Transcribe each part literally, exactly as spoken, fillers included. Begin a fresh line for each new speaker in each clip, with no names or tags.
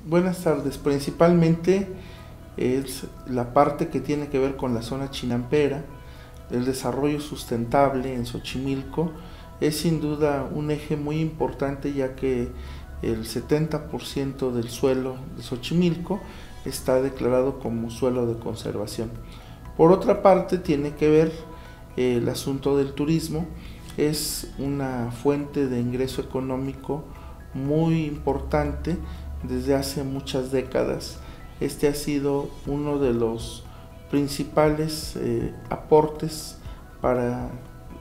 Buenas tardes. Principalmente es la parte que tiene que ver con la zona chinampera, el desarrollo sustentable en Xochimilco es sin duda un eje muy importante, ya que el setenta por ciento del suelo de Xochimilco está declarado como suelo de conservación. Por otra parte, tiene que ver eh, el asunto del turismo, es una fuente de ingreso económico muy importante desde hace muchas décadas. Este ha sido uno de los principales eh, aportes para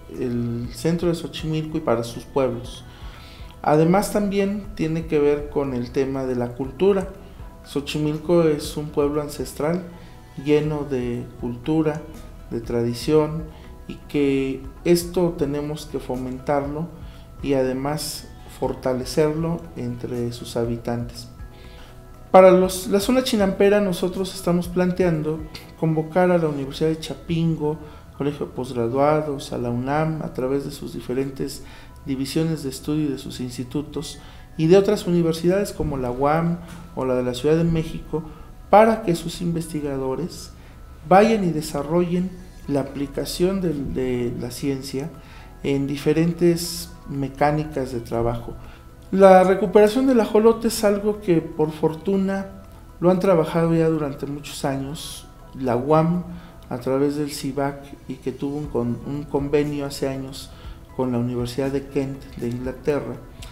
el centro de Xochimilco y para sus pueblos. Además, también tiene que ver con el tema de la cultura. Xochimilco es un pueblo ancestral lleno de cultura, de tradición, y que esto tenemos que fomentarlo y además fortalecerlo entre sus habitantes. Para los, la zona chinampera nosotros estamos planteando convocar a la Universidad de Chapingo, Colegio de Postgraduados, a la UNAM, a través de sus diferentes divisiones de estudio y de sus institutos, y de otras universidades como la U A M o la de la Ciudad de México, para que sus investigadores vayan y desarrollen la aplicación de, de la ciencia en diferentes mecánicas de trabajo. La recuperación del ajolote es algo que por fortuna lo han trabajado ya durante muchos años. La U A M a través del CIVAC, y que tuvo un, con, un convenio hace años con la Universidad de Kent de Inglaterra,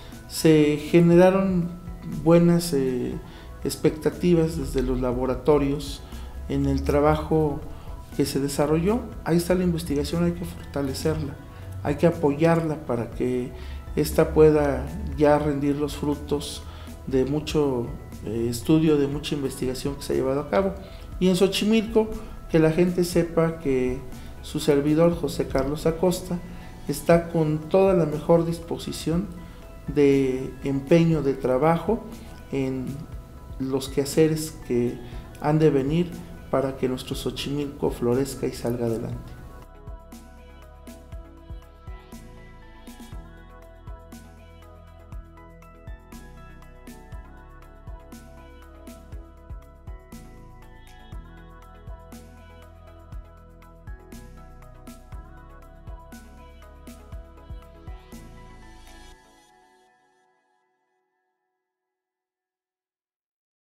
se generaron buenas eh, expectativas desde los laboratorios en el trabajo que se desarrolló. Ahí está la investigación, hay que fortalecerla, hay que apoyarla para que esta pueda ya rendir los frutos de mucho eh, estudio, de mucha investigación que se ha llevado a cabo. Y en Xochimilco, que la gente sepa que su servidor José Carlos Acosta está con toda la mejor disposición de empeño, de trabajo en los quehaceres que han de venir para que nuestro Xochimilco florezca y salga adelante.